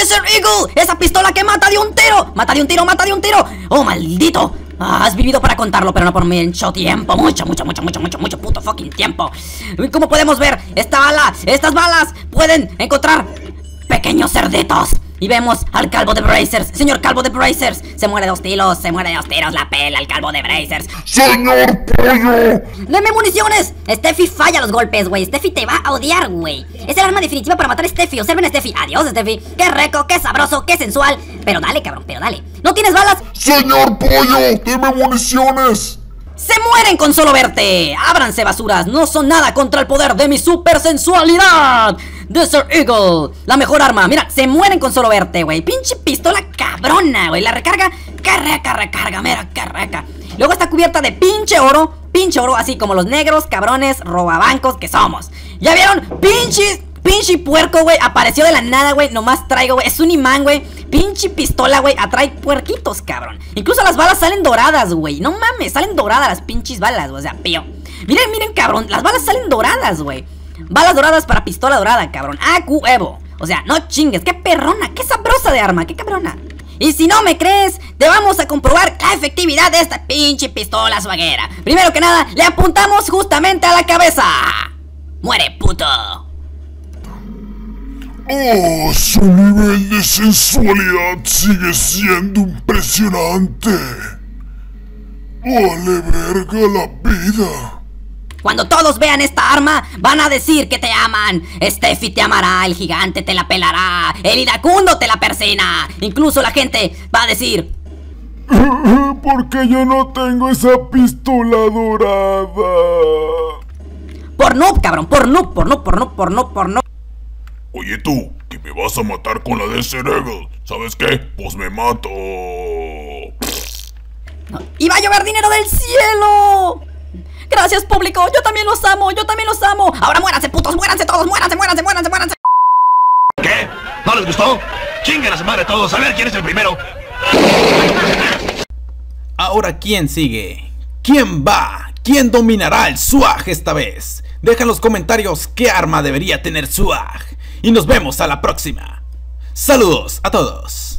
Desert Eagle, esa pistola que mata de un tiro. Mata de un tiro, mata de un tiro. Oh, maldito. Has vivido para contarlo, pero no por mucho tiempo. Mucho puto fucking tiempo. Como podemos ver, estas balas pueden encontrar pequeños cerditos. Y vemos al calvo de Brazers. Señor calvo de Brazers, se muere de 2 tiros. Se muere de 2 tiros la pela el calvo de Brazers. ¡Señor pollo! ¡Deme municiones! Steffi falla los golpes, güey. Steffi te va a odiar, güey. Es el arma definitiva para matar a Steffi. Observen a Steffi. Adiós, Steffi. Qué rico, qué sabroso, qué sensual. Pero dale, cabrón, pero dale. ¿No tienes balas? ¡Señor pollo! ¡Deme municiones! ¡Se mueren con solo verte! ¡Ábranse, basuras! No son nada contra el poder de mi super sensualidad. Desert Eagle, la mejor arma. Mira, se mueren con solo verte, güey. Pinche pistola cabrona, güey. La recarga, recarga, mira, qué reca. Luego está cubierta de pinche oro, así como los negros, cabrones, robabancos que somos. ¿Ya vieron? Pinche puerco, güey. Apareció de la nada, güey. Nomás traigo, güey. Es un imán, güey. Pinche pistola, güey. Atrae puerquitos, cabrón. Incluso las balas salen doradas, güey. No mames, salen doradas las pinches balas, güey. O sea, pío. Miren, cabrón. Las balas salen doradas, güey. Balas doradas para pistola dorada, cabrón. AQ Evo. O sea, no chingues. Qué perrona, qué sabrosa de arma, qué cabrona. Y si no me crees, te vamos a comprobar la efectividad de esta pinche pistola suaguera. Primero que nada, le apuntamos justamente a la cabeza. ¡Muere, puto! ¡Oh! Su nivel de sensualidad sigue siendo impresionante. Vale verga la vida. Cuando todos vean esta arma, van a decir que te aman. Steffi te amará, el gigante te la pelará, el iracundo te la persina. Incluso la gente va a decir: porque yo no tengo esa pistola dorada. Por noob, cabrón, por noob. Oye tú, que me vas a matar con la Desert Eagle. ¿Sabes qué? Pues me mato. ¡Y va a llover dinero del cielo! Gracias, público, yo también los amo. Ahora muéranse, putos, muéranse todos, muéranse. ¿Qué? ¿No les gustó? Chinguen a su madre todos, a ver quién es el primero. Ahora, ¿quién sigue? ¿Quién va? ¿Quién dominará el swag esta vez? Deja en los comentarios qué arma debería tener swag. Y nos vemos a la próxima. Saludos a todos.